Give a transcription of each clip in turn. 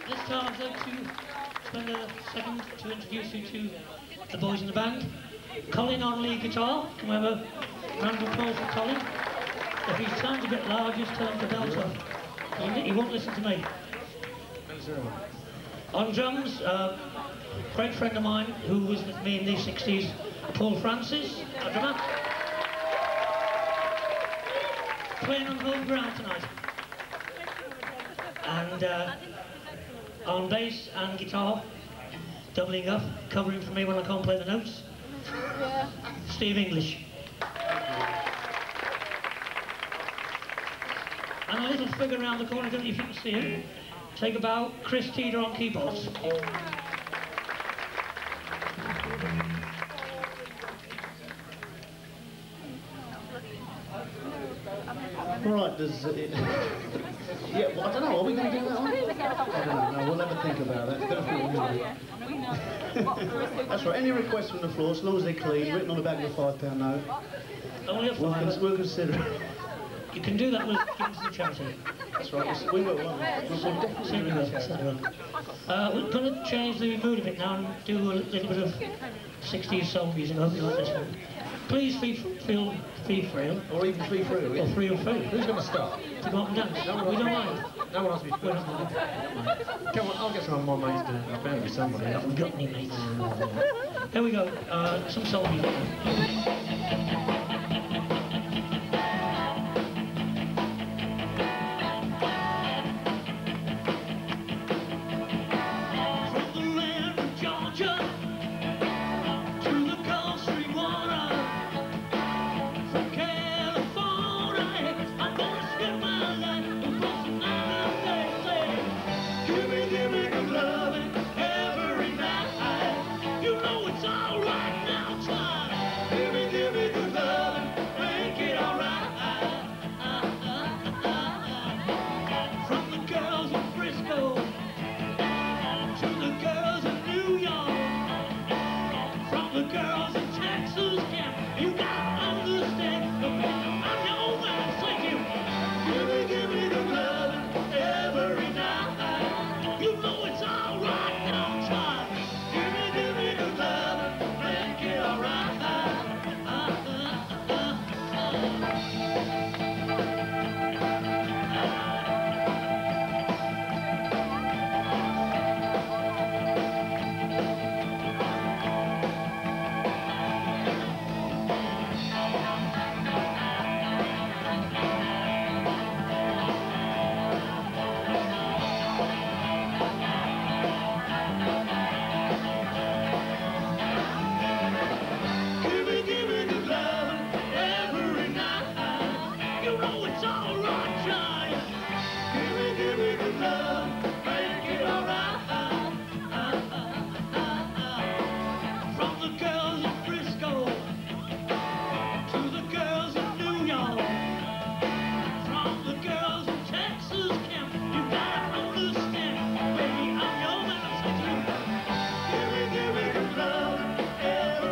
This time I'd like to spend a second to introduce you to the boys in the band. Colin on lead guitar. Can we have a round of applause for Colin? If he sounds a bit loud, just turn the belt off. He won't listen to me. On drums, a great friend of mine who was with me in the 60s, Paul Francis, our drummer. Playing on home ground tonight. And on bass and guitar, doubling up, covering for me when I can't play the notes. Yeah. Steve English. And a little figure around the corner, I don't know if you can see him. Take a bow, Chris Teeder on keyboards. Right, does it... Yeah, well, I don't know, are we going to do that one? I don't know, we'll have a think about that. Don't think we're going to do it. That's right, any requests from the floor, as long as they're clean, written on the back of a £5 note, Only a £5. we'll consider it. You can do that with giving to the charity. That's right, we will, won't we? We'll definitely do that. We're going to change the mood a bit now and do a little bit of 60s soul music. I hope you like this one. Please feel free. Or even free. Or free or free. Who's going to start? To go up and dance. We don't mind. No one else will be We don't mind. Come on, I'll get some of my mates to... I found you somebody. I haven't got any mates. Here we go. Some soul music.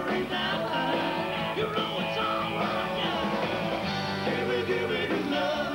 Give me good love.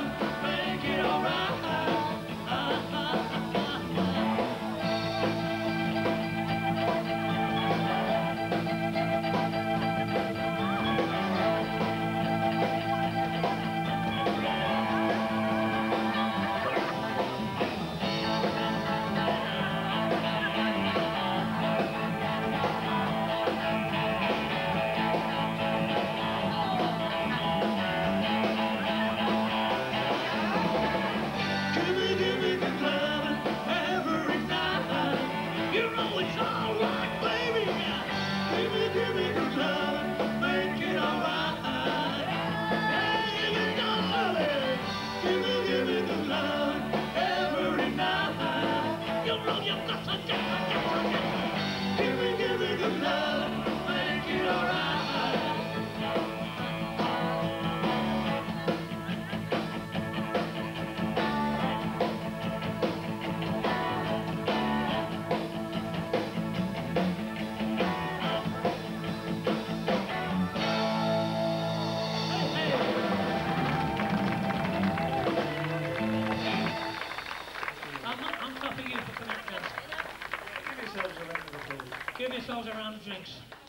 Give yourselves a round of drinks.